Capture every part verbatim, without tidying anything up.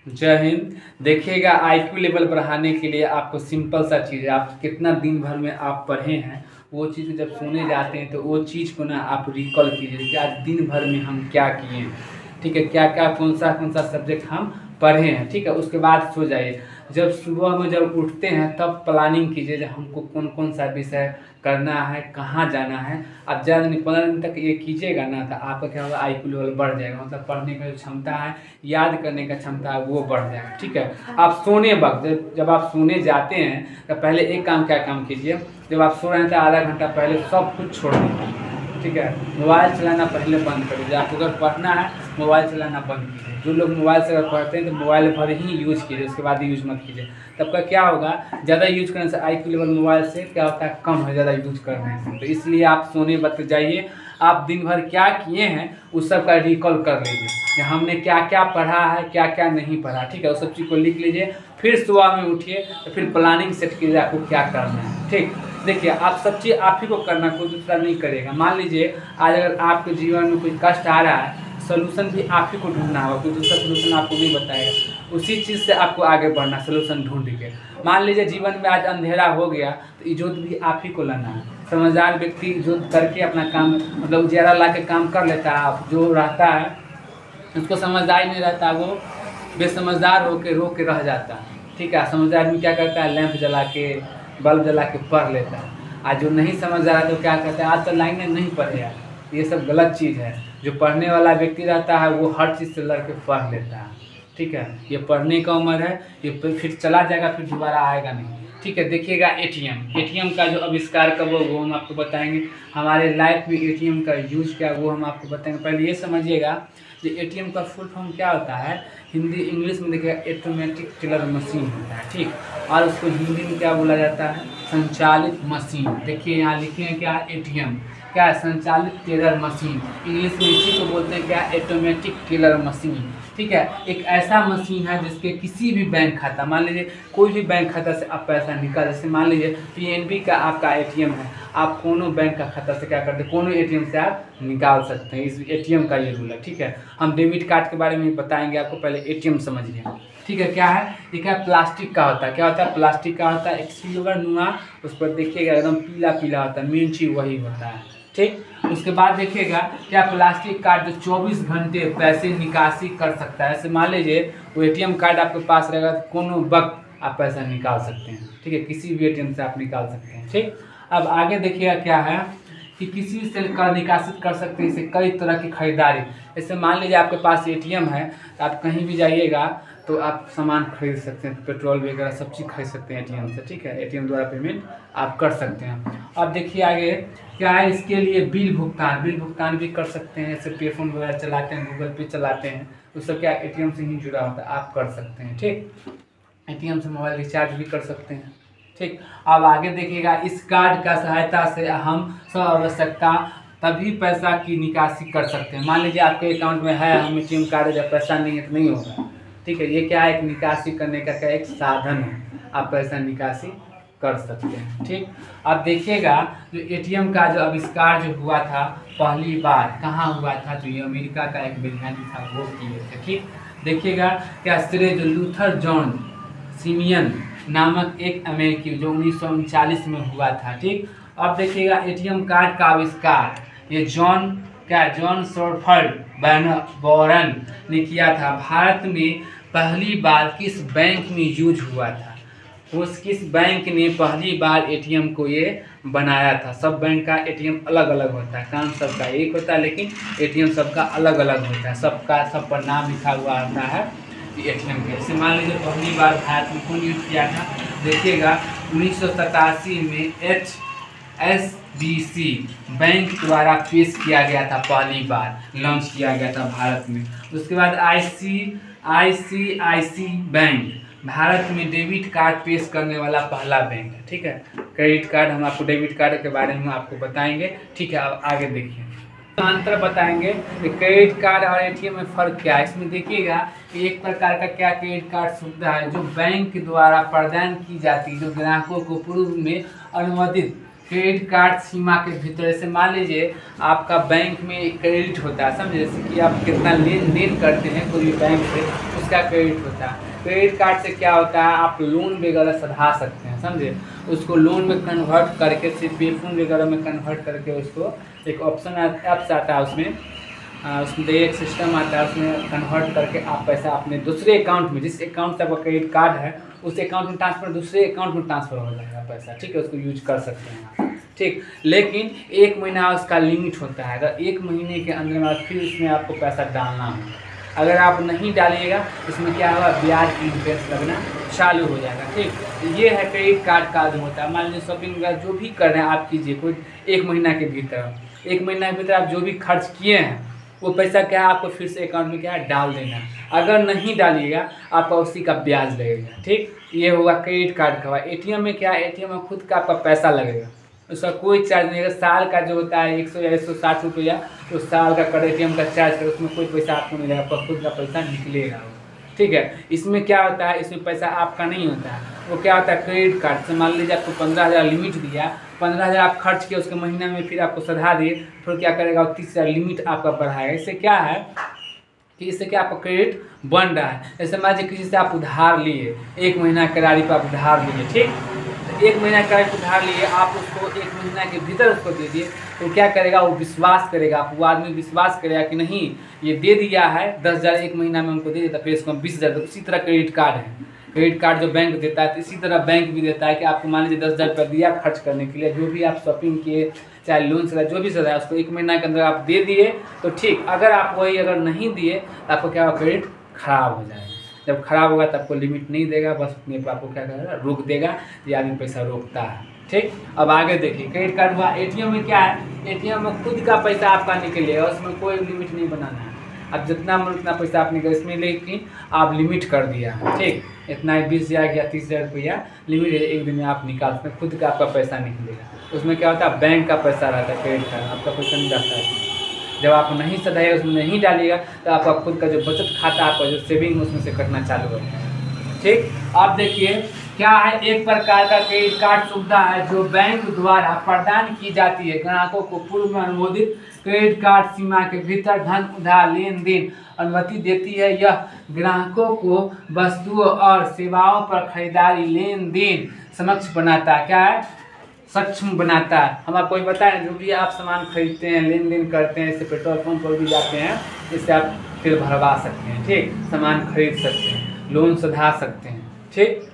जय हिंद। देखिएगा, IQ level बढ़ाने के लिए आपको सिंपल सा चीज़ है, आप कितना दिन भर में आप पढ़े हैं वो चीज़ जब सुने जाते हैं तो वो चीज़ को ना आप रिकॉल कीजिए कि आज दिन भर में हम क्या किए हैं। ठीक है, क्या क्या कौन सा कौन सा सब्जेक्ट हम पढ़े हैं। ठीक है, उसके बाद सो जाइए। जब सुबह में जब उठते हैं तब प्लानिंग कीजिए कि हमको कौन कौन सा विषय करना है, कहाँ जाना है। आप ज़्यादा नहीं, पंद्रह दिन तक ये कीजिएगा ना तो आपका क्या होगा, आई क्यू लेवल बढ़ जाएगा। मतलब पढ़ने का जो क्षमता है, याद करने का क्षमता है, वो बढ़ जाएगा। ठीक है, आप सोने वक्त जब जब आप सोने जाते हैं तो पहले एक काम क्या काम कीजिए, जब आप सो रहे हैं तो आधा घंटा पहले सब कुछ छोड़ दीजिए। ठीक है, मोबाइल चलाना पहले बंद कर दीजिए। आपको अगर पढ़ना है मोबाइल चलाना बंद कीजिए। जो लोग मोबाइल से अगर पढ़ते हैं तो मोबाइल भर ही यूज़ कीजिए, उसके बाद यूज़ मत कीजिए। तब का क्या होगा, ज़्यादा यूज़ करने से आई क्यू लेवल मोबाइल से क्या होता है, कम है ज़्यादा यूज़ करने से। तो इसलिए आप सोने वक्त जाइए, आप दिन भर क्या किए हैं उस सब का रिकॉल कर लीजिए कि हमने क्या क्या पढ़ा है, क्या क्या नहीं पढ़ा। ठीक है, उस सब चीज़ को लिख लीजिए। फिर सुबह में उठिए तो फिर प्लानिंग सेट कीजिए आपको क्या करना है। ठीक, देखिए आप सब चीज़ आप ही को करना, कोई दूसरा नहीं करेगा। मान लीजिए आज अगर आपके जीवन में कोई कष्ट आ रहा है, सोल्यूशन भी आप ही को ढूंढना होगा, कोई दूसरा सोल्यूशन आपको नहीं बताएगा। उसी चीज़ से आपको आगे बढ़ना, सोल्यूशन ढूंढ के। मान लीजिए जीवन में आज अंधेरा हो गया तो इजोत भी आप ही को लाना है। समझदार व्यक्ति इजोत करके अपना काम, मतलब उजियारा ला के काम कर लेता है। आप जो रहता है उसको समझदार नहीं रहता, वो बेसमझदार होकर रो के रह जाता है। ठीक है, समझदार आदमी क्या करता है, लैंप जला के बल्ब जला के पढ़ लेता है। आज जो नहीं समझदार है तो क्या करता है, आज तो लाइनें नहीं पढ़े यार, ये सब गलत चीज़ है। जो पढ़ने वाला व्यक्ति रहता है वो हर चीज़ से लड़ के पढ़ लेता है। ठीक है, ये पढ़ने का उम्र है, ये फिर चला जाएगा, फिर दोबारा आएगा नहीं। ठीक है, देखिएगा एटीएम एटीएम का जो आविष्कार कब हो वो हम आपको बताएंगे। हमारे लाइफ में एटीएम का यूज़ क्या वो हम आपको बताएंगे। पहले ये समझिएगा कि एटीएम का फुल फॉर्म क्या होता है। हिंदी इंग्लिश में देखिएगा ऑटोमेटिक टेलर मशीन होता है। ठीक, और उसको हिंदी में क्या बोला जाता है, संचालित मशीन। देखिए यहाँ लिखे हैं क्या, एटीएम क्या है, संचालित टेलर मशीन। इंग्लिश में इसी को बोलते हैं क्या, ऑटोमेटिक टेलर मशीन। ठीक है, एक ऐसा मशीन है जिसके किसी भी बैंक खाता, मान लीजिए कोई भी बैंक खाता से आप पैसा निकाल, जैसे मान लीजिए पीएनबी का आपका एटीएम है, आप कोनो बैंक का खाता से क्या करते हैं, कोनो एटीएम से आप निकाल सकते हैं। इस एटीएम का ये रूल है। ठीक है, हम डेबिट कार्ड के बारे में बताएंगे आपको, पहले एटीएम समझिए। ठीक है, क्या है, ये क्या प्लास्टिक का होता है, क्या होता है, प्लास्टिक का होता है, एक सिल्वर नुआ, उस पर देखिएगा एकदम पीला पीला होता है, मेन चीज़ वही होता है। ठीक, उसके बाद देखिएगा क्या, प्लास्टिक कार्ड जो चौबीस घंटे पैसे निकासी कर सकता है। ऐसे मान लीजिए वो एटीएम कार्ड आपके पास रहेगा तो कोनो वक्त आप पैसा निकाल सकते हैं। ठीक है, किसी भी एटीएम से आप निकाल सकते हैं। ठीक, अब आगे देखिएगा क्या है कि किसी से कर निकासित कर सकते हैं इसे कई तरह की खरीदारी। जैसे मान लीजिए आपके पास एटीएम है तो आप कहीं भी जाइएगा तो आप सामान खरीद सकते हैं, पेट्रोल वगैरह सब चीज़ खरीद सकते हैं एटीएम से। ठीक है, एटीएम द्वारा पेमेंट आप कर सकते हैं। अब देखिए आगे क्या है, इसके लिए बिल भुगतान बिल भुगतान भी कर सकते हैं। जैसे पे फोन वगैरह चलाते हैं, गूगल पे चलाते हैं, तो सब क्या एटीएम से ही जुड़ा होता है, आप कर सकते हैं। ठीक, एटीएम से मोबाइल रिचार्ज भी कर सकते हैं। ठीक, अब आगे देखिएगा, इस कार्ड का सहायता से हम सब आवश्यकता तभी पैसा की निकासी कर सकते हैं। मान लीजिए आपके अकाउंट में है, हम एटीएम कार्ड है, जब पैसा नहीं है तो नहीं होगा। ठीक है, ये क्या है, एक निकासी करने का क्या एक साधन है, आप पैसा निकासी कर सकते हैं। ठीक, अब देखिएगा जो एटीएम का जो आविष्कार जो हुआ था पहली बार कहाँ हुआ था, तो ये अमेरिका का एक वैज्ञानिक था वो किए थे। ठीक, देखिएगा क्या, श्रेय जो लूथर जॉन सिमियन नामक एक अमेरिकी जो उन्नीस सौ उनचालीस में हुआ था। ठीक, अब देखिएगा एटीएम कार्ड का आविष्कार ये जॉन क्या जॉन शॉर्फर्ड बोरन ने किया था। भारत में पहली बार किस बैंक में यूज हुआ था, उस किस बैंक ने पहली बार एटीएम को ये बनाया था। सब बैंक का एटीएम अलग अलग होता है, काम सबका एक होता है लेकिन एटीएम सबका अलग अलग होता है, सबका सब पर नाम लिखा हुआ होता है एटीएम के। जैसे मान लीजिए पहली बार भारत में कौन यूज किया था, देखिएगा उन्नीस सौ सतासी में H S B C bank द्वारा पेश किया गया था, पहली बार लॉन्च किया गया था भारत में। उसके बाद आई सी आई सी आई सी बैंक भारत में डेबिट कार्ड पेश करने वाला पहला बैंक है। ठीक है, क्रेडिट कार्ड हम आपको डेबिट कार्ड के बारे में आपको बताएंगे। ठीक है, अब आगे देखिए अंतर बताएंगे कि क्रेडिट कार्ड और एटीएम में फ़र्क क्या है। इसमें देखिएगा कि एक प्रकार का क्या क्रेडिट कार्ड सुविधा है जो बैंक द्वारा प्रदान की जाती है, जो ग्राहकों को पूर्व में अनुमोदित क्रेडिट कार्ड सीमा के भीतर, जैसे मान लीजिए आपका बैंक में क्रेडिट होता है, समझे, जैसे कि आप कितना लेन देन करते हैं कोई भी बैंक से, उसका क्रेडिट होता है। क्रेडिट कार्ड से क्या होता है, आप लोन वगैरह सधा सकते हैं, समझे, उसको लोन में कन्वर्ट करके, सिर्फ पे फोन वगैरह में कन्वर्ट करके उसको एक ऑप्शन ऐप्स आता है, उसमें आ, उसमें एक सिस्टम आता है, उसमें कन्वर्ट करके आप पैसा अपने दूसरे अकाउंट में, जिस अकाउंट से आपका क्रेडिट कार्ड है उस अकाउंट में ट्रांसफर, दूसरे अकाउंट में ट्रांसफर हो जाएगा पैसा, ठीक है, उसको यूज कर सकते हैं, ठीक। लेकिन एक महीना उसका लिमिट होता है, अगर एक महीने के अंदर में फिर इसमें आपको पैसा डालना हो, अगर आप नहीं डालिएगा इसमें क्या होगा, ब्याज की इंटरेस्ट लगना चालू हो जाएगा, ठीक। ये है क्रेडिट कार्ड का जो होता है। मान लीजिए शॉपिंग वगैरह जो भी कर रहे हैं आप कीजिए, कोई एक महीना के भीतर, एक महीना के भीतर आप जो भी खर्च किए हैं वो पैसा क्या है आपको फिर से अकाउंट में क्या है डाल देना, अगर नहीं डालिएगा आपका उसी का ब्याज लगेगा, ठीक। ये होगा क्रेडिट कार्ड का। एटीएम में क्या है, एटीएम में खुद का आपका पैसा लगेगा, उसका कोई चार्ज नहीं है। साल का जो होता है एक सौ या एक सौ साठ रुपया तो साल का कर एटीएम का चार्ज कर, उसमें कोई पैसा आपको नहीं लगेगा, आपका खुद का पैसा निकलेगा, ठीक है। इसमें क्या होता है, इसमें पैसा आपका नहीं होता है, वो क्या होता है क्रेडिट कार्ड से, मान लीजिए आपको पंद्रह हज़ार लिमिट दिया, पंद्रह हज़ार आप खर्च किए, उसके महीने में फिर आपको सधा दिए, फिर क्या करेगा तीस हज़ार लिमिट आपका बढ़ाएगा। इससे क्या है कि इससे क्या आपका क्रेडिट बन रहा है। जैसे मान लीजिए किसी से आप उधार लिए, एक महीना करारी पर आप उधार लिए, ठीक, एक महीना करारी पर उधार लिए, आप उसको एक महीना के भीतर उसको दे दिए, तो क्या करेगा वो विश्वास करेगा, आप वो आदमी विश्वास करेगा कि नहीं ये दे दिया है दस हज़ार एक महीना में हमको दे देता, फिर इसको हम बीस हज़ार। उसी तरह क्रेडिट कार्ड है, क्रेडिट कार्ड जो बैंक देता है, तो इसी तरह बैंक भी देता है कि आपको मान लीजिए दस हज़ार रुपया दिया खर्च करने के लिए, जो भी आप शॉपिंग किए, चाहे लोन से जो भी सदा उसको एक महीना के अंदर आप दे दिए तो ठीक, अगर आप वही अगर नहीं दिए तो आपको क्या होगा, क्रेडिट खराब हो जाएगा। जब खराब होगा तो आपको लिमिट नहीं देगा, बस अपने पर आपको क्या करेगा, रोक देगा, ये आदमी पैसा रोकता है, ठीक। अब आगे देखिए क्रेडिट कार्ड हुआ। एटीएम में क्या है, एटीएम में खुद का पैसा आपका निकलेगा, उसमें कोई लिमिट नहीं बनाना है, अब जितना मन उतना पैसा आप निकल, इसमें लेकिन आप लिमिट कर दिया, ठीक, इतना बीस हज़ार या तीस हज़ार रुपया लिमिट है, एक दिन में आप निकाल सकते, खुद का आपका पैसा निकलेगा। उसमें क्या होता है, बैंक का पैसा रहता है, क्रेडिट कार्ड आपका पैसा नहीं रहता है। जब आप नहीं सधाइए, उसमें नहीं डालिएगा तो आपका खुद का जो बचत खाता आपका जो सेविंग उसमें से कटना चालू हो जाएगा, ठीक। आप देखिए क्या है, एक प्रकार का क्रेडिट कार्ड सुविधा है जो बैंक द्वारा प्रदान की जाती है, ग्राहकों को पूर्व में अनुमोदित क्रेडिट कार्ड सीमा के भीतर धन उधार लेन देन अनुमति देती है। यह ग्राहकों को वस्तुओं और सेवाओं पर खरीदारी लेन देन सक्षम बनाता है, क्या है, सक्षम बनाता है। हम आपको ये बताएं, जो भी आप सामान खरीदते हैं, लेन देन करते हैं, इससे पेट्रोल पंप पर भी जाते हैं, इससे आप फिर भरवा सकते हैं, ठीक, सामान खरीद सकते हैं, लोन सधा सकते हैं, ठीक।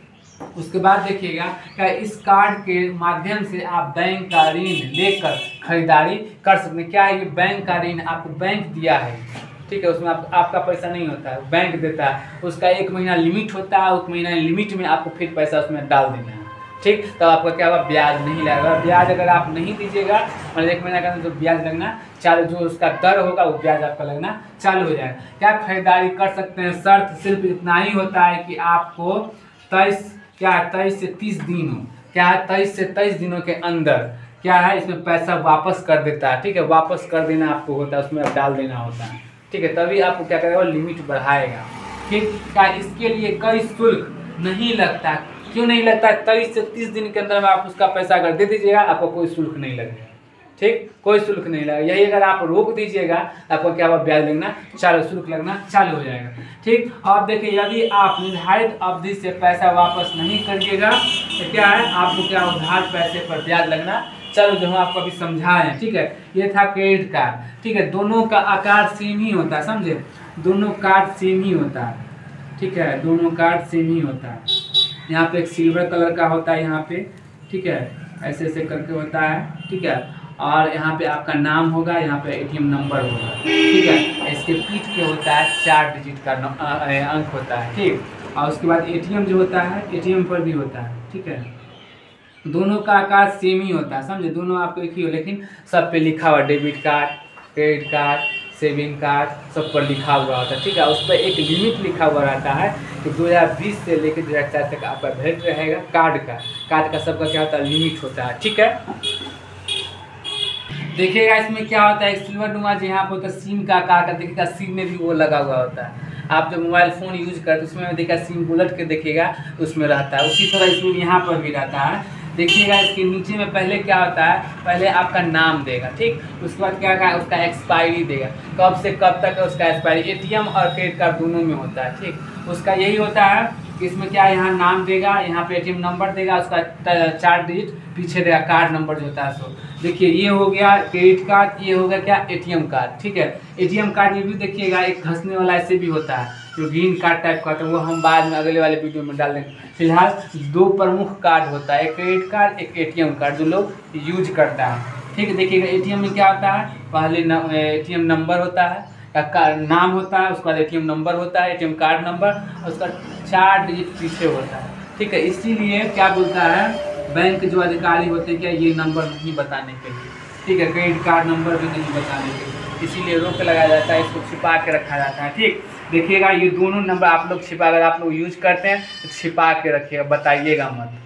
उसके बाद देखिएगा क्या इस कार्ड के माध्यम से आप बैंक का ऋण लेकर खरीदारी कर सकते हैं। क्या है, ये बैंक का ऋण आपको बैंक दिया है, ठीक है, उसमें आप, आपका पैसा नहीं होता है, बैंक देता है, उसका एक महीना लिमिट होता है, उस महीना लिमिट में आपको फिर पैसा उसमें डाल देना है, ठीक। तो आपका क्या होगा, ब्याज नहीं लगेगा। ब्याज अगर आप नहीं दीजिएगा मतलब एक महीना का जो ब्याज लगना चालू, जो उसका दर होगा वो ब्याज आपका लगना चालू हो जाएगा। क्या खरीदारी कर सकते हैं, शर्त सिर्फ इतना ही होता है कि आपको तेईस क्या है तेईस से तीस दिन हो, क्या है तेईस से तेईस दिनों के अंदर क्या है इसमें पैसा वापस कर देता है, ठीक है, वापस कर देना आपको होता है, उसमें आप डाल देना होता है, ठीक है, तभी आपको क्या करेगा, लिमिट बढ़ाएगा, ठीक। क्या इसके लिए कोई शुल्क नहीं लगता, क्यों नहीं लगता, तेईस से तीस दिन के अंदर में आप उसका पैसा अगर दे दीजिएगा आपको कोई शुल्क नहीं लगेगा, ठीक, कोई शुल्क नहीं लगेगा। यही अगर आप रोक दीजिएगा आपको क्या होगा, ब्याज लगना चालू, शुल्क लगना चालू हो जाएगा, ठीक। और देखिए यदि आप निर्धारित अवधि से पैसा वापस नहीं करिएगा तो क्या है, आपको क्या उधार पैसे पर ब्याज लगना चालू, जो हम आपको अभी समझाएं, ठीक है। ये था क्रेडिट कार्ड, ठीक है, दोनों का आकार सेम ही होता है, समझे, दोनों कार्ड सेम ही होता है, ठीक है, दोनों कार्ड सेम ही होता है। यहाँ पे एक सिल्वर कलर का होता है यहाँ पे, ठीक है, ऐसे ऐसे करके होता है, ठीक है, और यहाँ पे आपका नाम होगा, यहाँ पे एटीएम नंबर होगा, ठीक है, इसके पीठ पे होता है चार डिजिट का अंक होता है, ठीक। और उसके बाद एटीएम जो होता है, एटीएम पर भी होता है, ठीक है, दोनों का आकार सेम ही होता है, समझे, दोनों आपको एक ही हो, लेकिन सब पे लिखा हुआ debit card, credit card, saving card सब पर लिखा हुआ होता है, ठीक है। उस पर एक लिमिट लिखा हुआ रहता है कि दो हज़ार बीस से लेकर दो हज़ार चार तक आपका वैलिड रहेगा कार्ड का, कार्ड का सबका क्या होता है, लिमिट होता है, ठीक है। देखिएगा इसमें क्या होता है, एक सिल्वर नुमा जो यहाँ पर होता है सिम का आकार का, देखिएगा सिम में भी वो लगा हुआ होता है। आप जब मोबाइल फ़ोन यूज करते उसमें देखिएगा सिम उलट के देखिएगा उसमें रहता है, उसी तरह इसमें यहाँ पर भी रहता है देखिएगा इसके नीचे में पहले क्या होता है, पहले आपका नाम देगा, ठीक। उसके बाद क्या क्या उसका एक्सपायरी देगा, कब से कब तक उसका एक्सपायरी, एटीएम और क्रेडिट कार्ड दोनों में होता है, ठीक। उसका यही होता है कि इसमें क्या यहाँ नाम देगा, यहाँ पे एटीएम नंबर देगा, उसका चार डिजिट पीछे देगा कार्ड नंबर जो होता है सो। देखिए ये हो गया क्रेडिट कार्ड, ये हो गया क्या एटीएम कार्ड, ठीक है। एटीएम कार्ड में भी देखिएगा एक घसने वाला ऐसे भी होता है जो ग्रीन कार्ड टाइप का होता है, वो हम बाद में अगले वाले वीडियो में डाल देंगे। फिलहाल दो प्रमुख कार्ड होता है, एक क्रेडिट कार्ड एक एटीएम कार्ड जो लोग यूज करता है, ठीक है। देखिएगा एटीएम में क्या होता है, पहले एटीएम नंबर होता है का नाम होता है, उसके बाद एटीएम नंबर होता है, एटीएम कार्ड नंबर, और उसका चार डिजिट पीछे होता है, ठीक है। इसीलिए क्या बोलता है बैंक जो अधिकारी होते हैं क्या ये नंबर नहीं बताने के लिए, ठीक है, क्रेडिट कार्ड नंबर भी नहीं बताने के लिए, इसीलिए रोक लगाया जाता है, इसको छिपा के रखा जाता है, ठीक। देखिएगा ये दोनों नंबर आप लोग छिपा, अगर आप लोग यूज करते हैं तो छिपा के रखिएगा, बताइएगा मत।